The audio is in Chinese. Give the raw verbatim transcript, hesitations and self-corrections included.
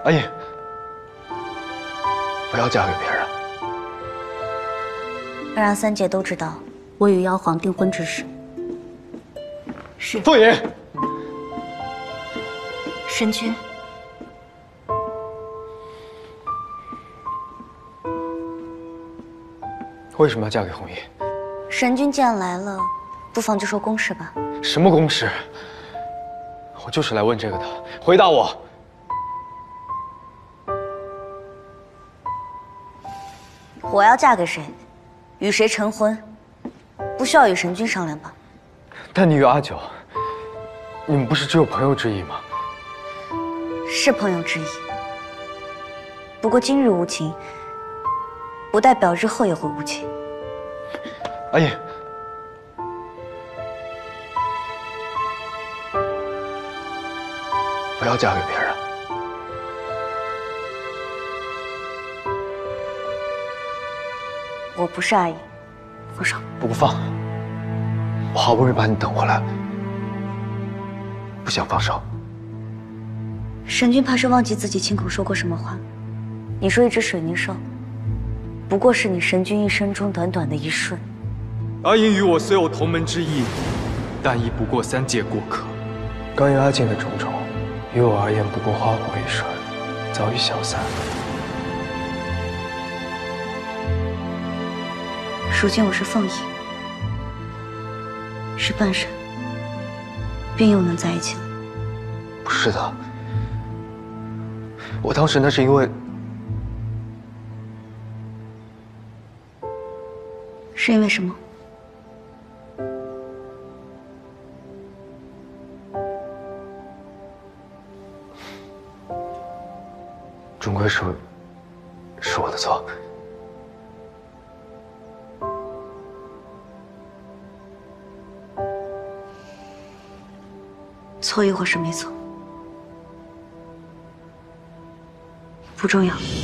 阿姨，不要嫁给别人。 要让三姐都知道我与妖皇订婚之事。是。 凤仪， 神君， 为什么要嫁给弘毅？ 神君既然来了，不妨就说公事吧。 什么公事？我就是来问这个的，回答我。 我要嫁给谁，与谁成婚，不需要与神君商量吧？ 但你与阿九，你们不是只有朋友之谊吗？ 是朋友之谊，不过今日无情，不代表日后也会无情。 阿姨，不要嫁给别人。 我不是阿姨，放手！ 不放！我好不容易把你等回来，不想放手。 神君怕是忘记自己亲口说过什么话。你说一只水泥兽，不过是你神君一生中短短的一瞬。 阿英与我虽有同门之谊，但亦不过三界过客。 关于阿静的种种，于我而言不过花火一瞬，早已消散。 如今我是凤仪，是半神，便又能在一起了。 不是的，我当时那是因为， 是因为什么？ 终归是是我的错。 错与或是没错，不重要。